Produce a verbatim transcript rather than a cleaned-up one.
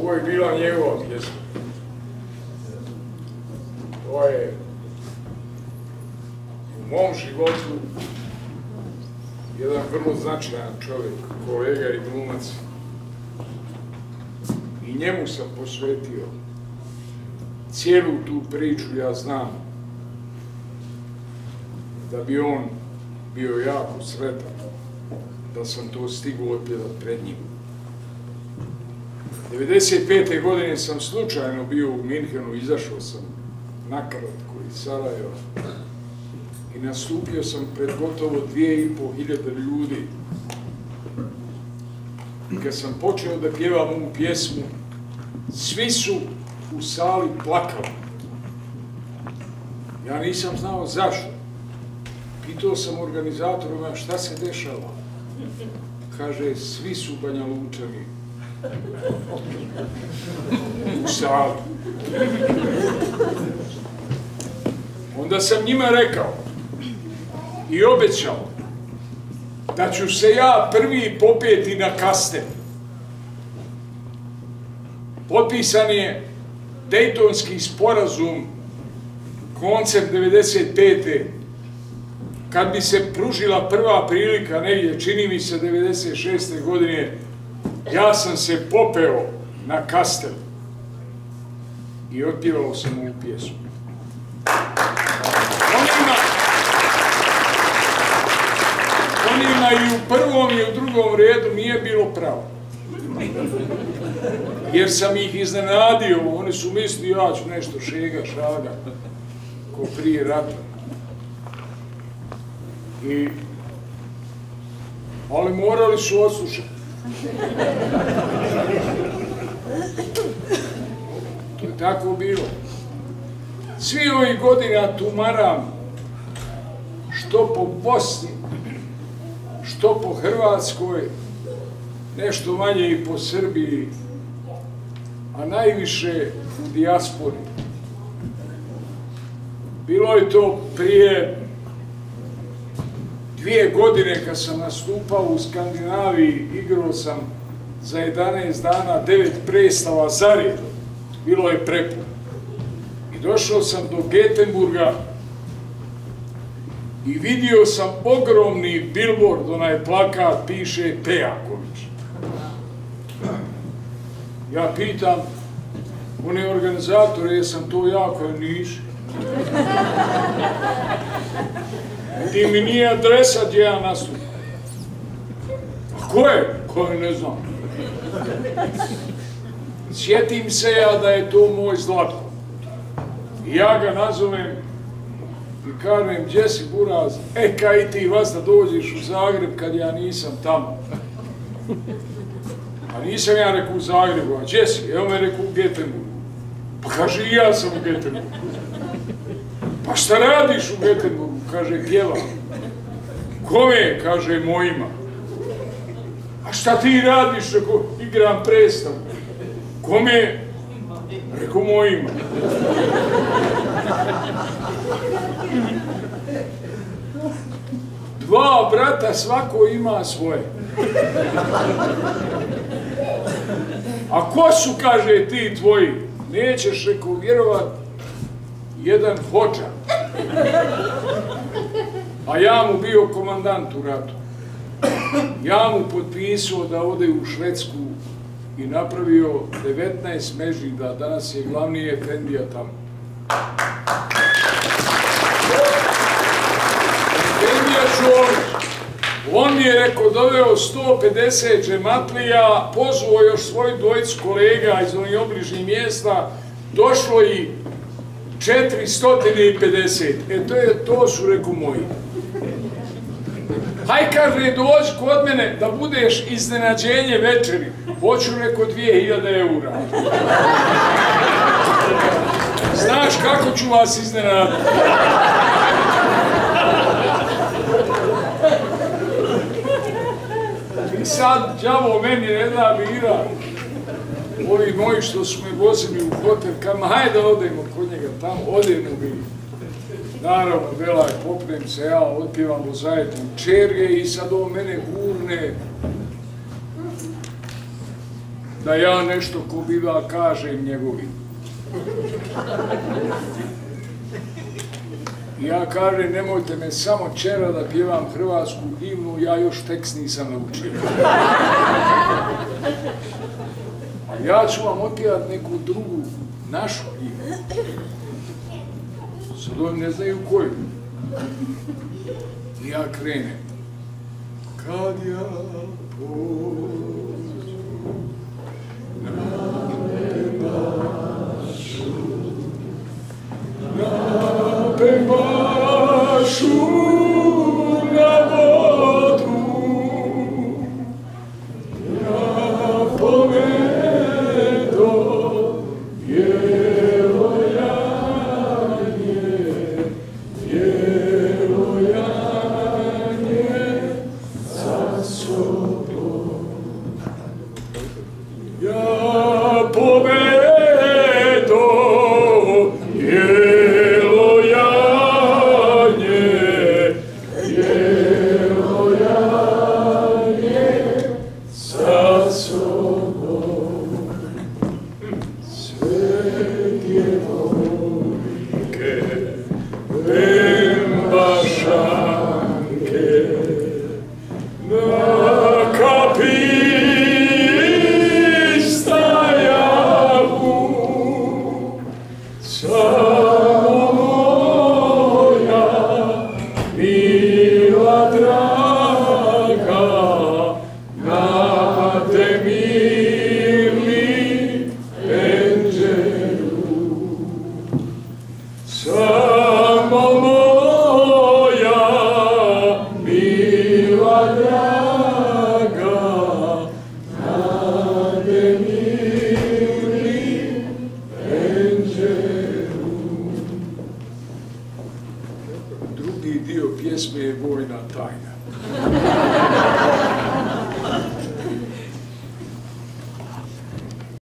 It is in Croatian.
Ovo je bila njegova pjesma. To je u mom životu jedan vrlo značajan čovjek, kolega i glumac. I njemu sam posvetio cijelu tu priču. Ja znam da bi on bio jako sretan da sam to stigao otpjevati pred njim. devedeset pete godine sam slučajno bio u Minhenu, izašao sam nakratko iz Sarajeva i nastupio sam pred gotovo dvije i pol hiljade ljudi. I kad sam počeo da pjevam ovu pjesmu, svi su u sali plakali. Ja nisam znao zašto. Pitao sam organizatorima šta se dešava. Kaže, svi su Banja Lučani u sali. Onda sam njima rekao i obećao da ću se ja prvi popeti na kasten. Potpisan je Dejtonski sporazum, koncem devedeset pete kad bi se pružila prva prilika negdje, čini mi se devedeset šeste godine, ja sam se popeo na kastel i otpjevao sam ovu pjesmu. Onima, onima i u prvom i u drugom redu nije bilo pravo. Jer sam ih iznenadio, oni su mislili ja ću nešto šega, šaga, ko prije rata. I, ali morali su odslušati. To je tako bilo. Svi ovih godina tumaram što po Bosni, što po Hrvatskoj, nešto manje i po Srbiji, a najviše u dijaspori. Bilo je to prije dvije godine kad sam nastupao u Skandinaviji, igrao sam za jedanaest dana devet predstava zaredom. Bilo je prepuno. I došao sam do Getenburga i vidio sam ogromni billboard, onaj plakat, piše Pejaković. Ja pitam one organizatore, jesam to ja, koji niš? Ti mi nije adresa gdje ja nastupam. A ko je? Koji ne znam. Sjetim se ja da je to moj Zlatko. I ja ga nazovem i kažem, gdje si buraz? E, kaj ti vas da dođeš u Zagreb kad ja nisam tamo. A nisam ja rekao u Zagrebu, a gdje si? Evo me rekao u Getenburgu. Pa kaže, i ja sam u Getenburgu. Pa šta radiš u Getenburgu? Kaže, pjevam. Kome? Kaže, mojima. A šta ti radiš? Rekao, igram predstavu. Kome? Rekao, mojima. Dva brata, svako ima svoje. A ko su, kaže, ti tvoji? Nećeš, rekao, vjerovat, jedan hođa. A ja mu bio komandant u ratu. Ja mu potpisao da ode u Švedsku i napravio devetnaest mežida, danas je glavni efendija tamo. Efendija Čolić. On mi je rekao, doveo sto pedeset džematlija, pozvao još svoju dvojicu kolega iz onih obližnjih mjesta, došlo i četiristo pedeset. E to, je, to su, rekao, moji. Haj, kaže, dođi kod mene da budeš iznenađenje večeri. Hoću, rekao, dvije hiljade eura. Znaš kako ću vas iznenaditi? I sad, đavo meni ne da bira. Ovi moji što su me vozili u hotel, kam, hajde da odemo kod njega tamo, odemo bi. Naravno, Belaj, popnem se, ja otpjevamo zajedno čerge i sad ovo mene gurne. da ja nešto ko biva kažem njegovim. Ja kažem, nemojte me samo čera da pjevam hrvatsku himnu, ja još tekst nisam naučio. A ja ću vam otpjevat neku drugu, našu himnu. Sad oni ne znaju koju. I ja krenem. Kad ja pođu na pevašu, na pevašu na vodu, ja povedo bijelo janje, bijelo janje sa sobom. Ja povedo bijelo janje, bijelo janje sa sobom. Sve djevojke, bembašanke, na kapiji stajavu, samo moja mila draga, na te mili enđelu. Samo moja mila draga, na te mili enđelu. Drugi dio pjesme je vojna tajna.